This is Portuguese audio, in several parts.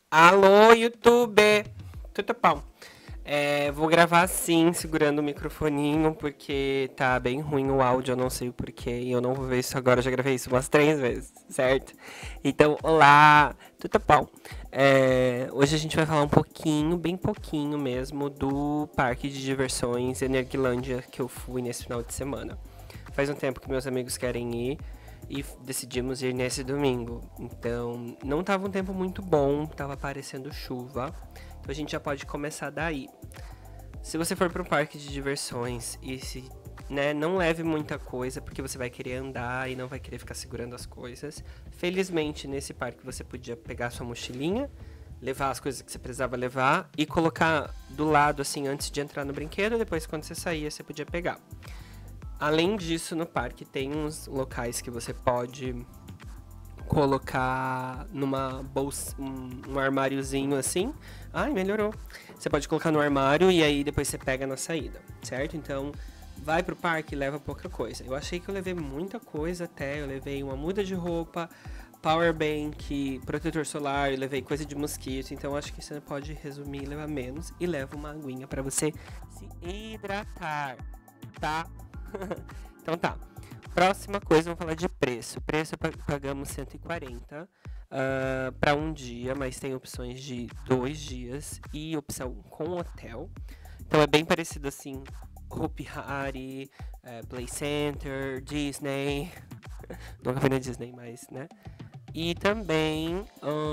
Alô, YouTube! Tudo bom? Vou gravar assim, segurando o microfoninho, porque tá bem ruim o áudio, eu não sei o porquê, e eu não vou ver isso agora, eu já gravei isso umas 3 vezes, certo? Então, olá, tudo bom? Hoje a gente vai falar um pouquinho, bem pouquinho mesmo, do parque de diversões Energilândia que eu fui nesse final de semana. Faz um tempo que meus amigos querem ir, e decidimos ir nesse domingo. Então, não estava um tempo muito bom, estava aparecendo chuva. Então a gente já pode começar daí. Se você for para um parque de diversões e não leve muita coisa, porque você vai querer andar e não vai querer ficar segurando as coisas. Felizmente, nesse parque você podia pegar sua mochilinha, levar as coisas que você precisava levar e colocar do lado assim antes de entrar no brinquedo. Depois, quando você saía, você podia pegar. Além disso, no parque tem uns locais que você pode colocar numa bolsa, um armáriozinho assim. Ai, melhorou. Você pode colocar no armário e aí depois você pega na saída, certo? Então, vai pro parque e leva pouca coisa. Eu achei que eu levei muita coisa até. Eu levei uma muda de roupa, power bank, protetor solar, eu levei coisa de mosquito. Então, acho que você pode resumir e levar menos. E leva uma aguinha pra você se hidratar, tá? Então tá. Próxima coisa, vamos falar de preço. Preço pagamos 140 para um dia, mas tem opções de 2 dias e opção com hotel. Então é bem parecido assim, Hopi Hari, Play Center, Disney. Nunca fui na Disney, mas, né? E também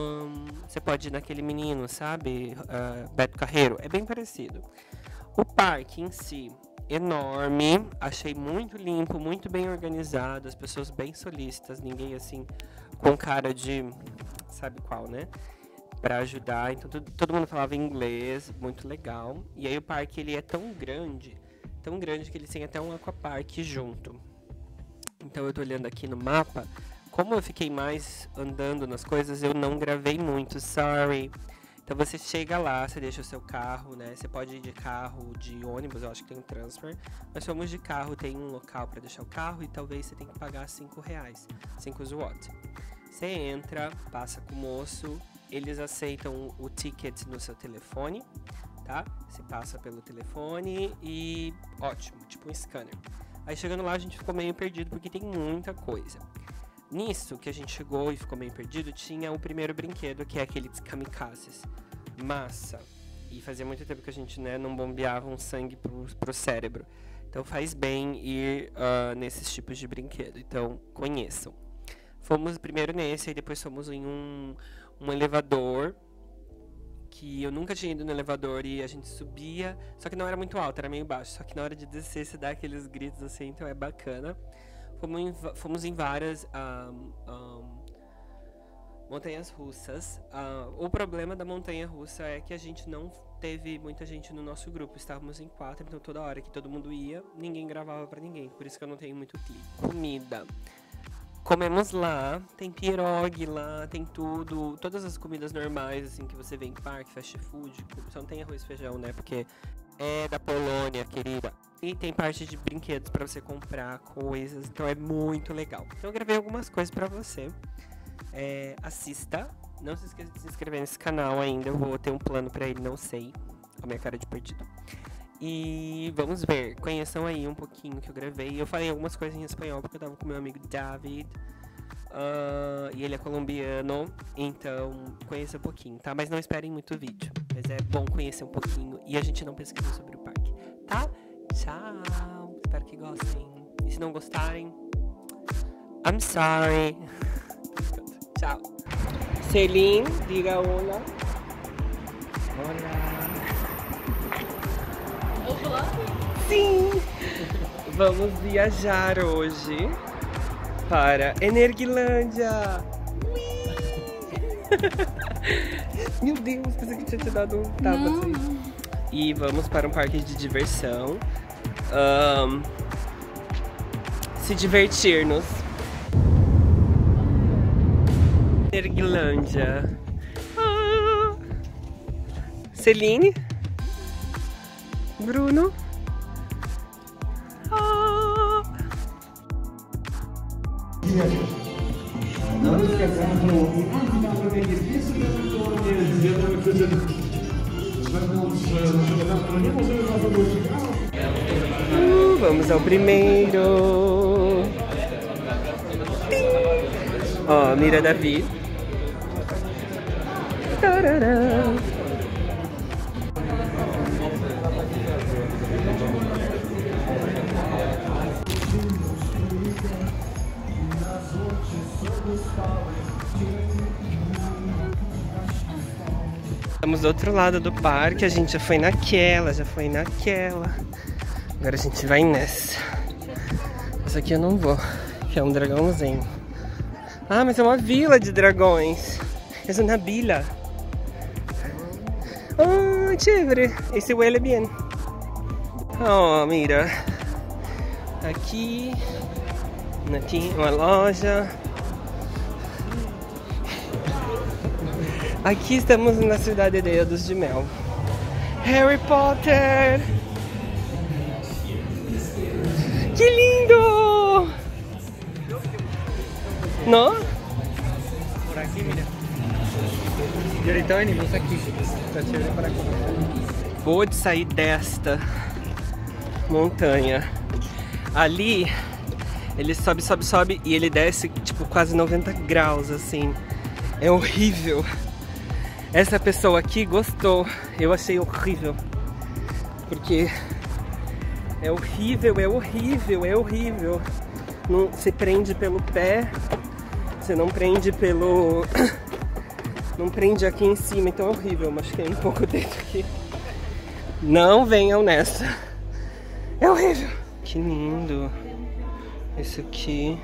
você pode ir naquele menino, sabe? Beto Carreiro. É bem parecido. O parque em si, enorme, achei muito limpo, muito bem organizado, as pessoas bem solícitas, ninguém assim com cara de, sabe qual, né? Pra ajudar, então todo mundo falava inglês, muito legal. E aí o parque ele é tão grande que ele tem até um aquapark junto. Então eu tô olhando aqui no mapa, como eu fiquei mais andando nas coisas, eu não gravei muito, sorry. Então você chega lá, você deixa o seu carro, né? Você pode ir de carro, de ônibus, eu acho que tem um transfer. Nós fomos de carro, tem um local para deixar o carro e talvez você tenha que pagar R$5, 5 zloty. Você entra, passa com o moço, eles aceitam o ticket no seu telefone, tá? Você passa pelo telefone e ótimo, tipo um scanner. Aí chegando lá a gente ficou meio perdido porque tem muita coisa. Nisso que a gente chegou e ficou meio perdido, tinha o primeiro brinquedo, que é aqueles kamikazes. Massa. E fazia muito tempo que a gente não bombeava um sangue pro cérebro. Então faz bem ir nesses tipos de brinquedo. Então conheçam. Fomos primeiro nesse, aí depois fomos em um elevador. Que eu nunca tinha ido no elevador e a gente subia. Só que não era muito alto, era meio baixo. Só que na hora de descer você dá aqueles gritos assim, então é bacana. Fomos em várias montanhas russas. O problema da montanha russa é que a gente não teve muita gente no nosso grupo. Estávamos em 4, então toda hora que todo mundo ia, ninguém gravava pra ninguém. Por isso que eu não tenho muito clipe. Comida. Comemos lá, tem pierogi lá, tem tudo. Todas as comidas normais, assim, que você vê em parque, fast food. Só não tem arroz e feijão, né? Porque é da Polônia, querida. E tem parte de brinquedos pra você comprar coisas. Então é muito legal. Então eu gravei algumas coisas pra você. Assista. Não se esqueça de se inscrever nesse canal ainda. Eu vou ter um plano pra ele, não sei. Com a minha cara de perdido. E vamos ver. Conheçam aí um pouquinho que eu gravei. Eu falei algumas coisas em espanhol porque eu tava com meu amigo David. E ele é colombiano. Então conheça um pouquinho, tá? Mas não esperem muito vídeo. Mas é bom conhecer um pouquinho. E a gente não pesquisa sobre o parque, tá? Tchau. Espero que gostem. E se não gostarem, I'm sorry. Tchau. Celine, diga olá. Olá. Sim! Vamos viajar hoje para Energilândia. Meu Deus, pensei que tinha te dado um tapa assim. E vamos para um parque de diversão. Se divertir-nos. Energilândia. Celine. Bruno. Não esquecendo de convidar o benefício do Vamos ao primeiro. Ó, mira Davi. Tarará. Estamos do outro lado do parque, a gente já foi naquela, Agora a gente vai nessa. Essa aqui eu não vou, que é um dragãozinho. Ah, mas é uma vila de dragões. É uma vila. Ah, chévere. Esse huele bien. Oh, mira. Aqui uma loja. Aqui estamos na cidade de Ilhas de Mel. Harry Potter! Que lindo! ¿No? Por aquí, mira. Y ahorita venimos aquí. Está chévere para comer. Boa de sair desta montanha. Ali, ele sobe e ele desce tipo quase 90 graus, assim. É horrível. Essa pessoa aqui gostou. Eu achei horrível. Porque é horrível. Não se prende pelo pé. Você não prende pelo... Não prende aqui em cima, então é horrível. Machuquei um pouco o dedo aqui. Não venham nessa. É horrível. Que lindo. Esse aqui.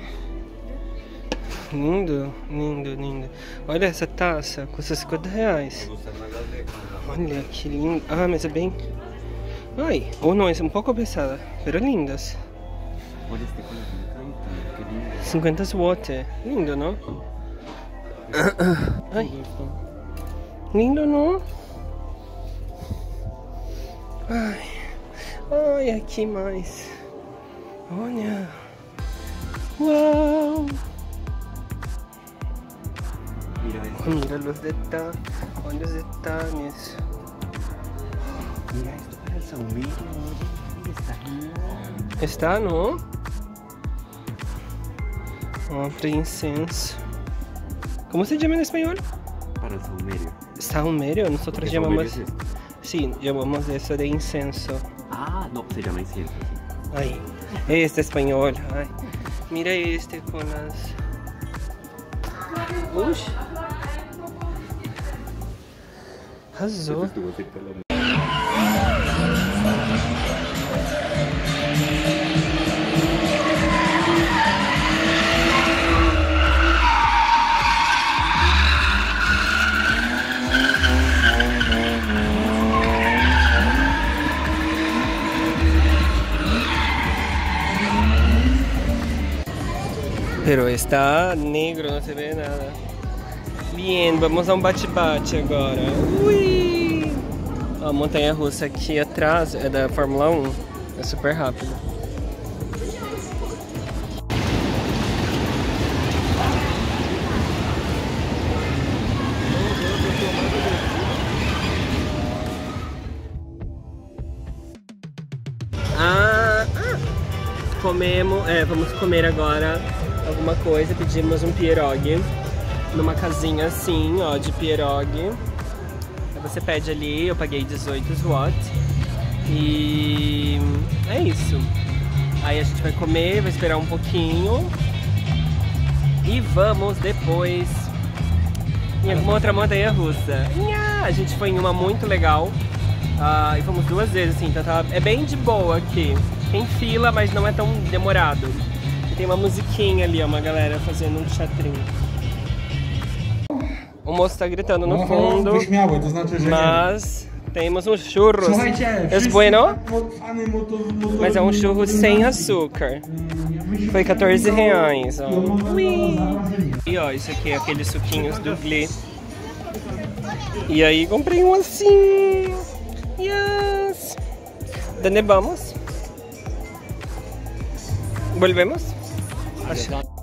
Lindo. Olha essa taça, custa 50 reais. Olha que lindo. Ah, mas é bem... Ai, ou não, é um pouco pesada, pero lindas. 50 watts. Lindo, não? Ai. Lindo, não? Ai, aqui mais. Olha. Uau. Mira los detalles. Olha os detalhes. Mira, esto para el saumerio. Está, não? Ó, para incenso. Como se chama em espanhol? Para el saumerio. Saumerio, nosotros llamamos... Sí, llamamos eso de incenso. Ah, no, se llama incienso. Ay, este español. Ay, mira este con las... Ush. Arrasou. Pero está negro, não se vê nada. Bien, vamos a um bate-bate agora. Ui! A montanha-russa aqui atrás é da Fórmula 1. É super rápido. Vamos comer agora alguma coisa. Pedimos um pierogi numa casinha assim, ó, de pierogi. Aí você pede ali, eu paguei 18 watts. E é isso. Aí a gente vai comer, vai esperar um pouquinho e vamos depois em alguma outra montanha russa. A gente foi em uma muito legal. E fomos 2 vezes, assim, então é bem de boa aqui. Tem fila, mas não é tão demorado. E tem uma musiquinha ali, ó, uma galera fazendo um teatrinho. O moço tá gritando no fundo, mas temos um churros. É bueno? Mas é um churro sem açúcar. Foi 14 reais, ó. E ó, isso aqui é aqueles suquinhos do Glee. E aí comprei um assim. Yes. ¿Dónde vamos? ¿Volvemos?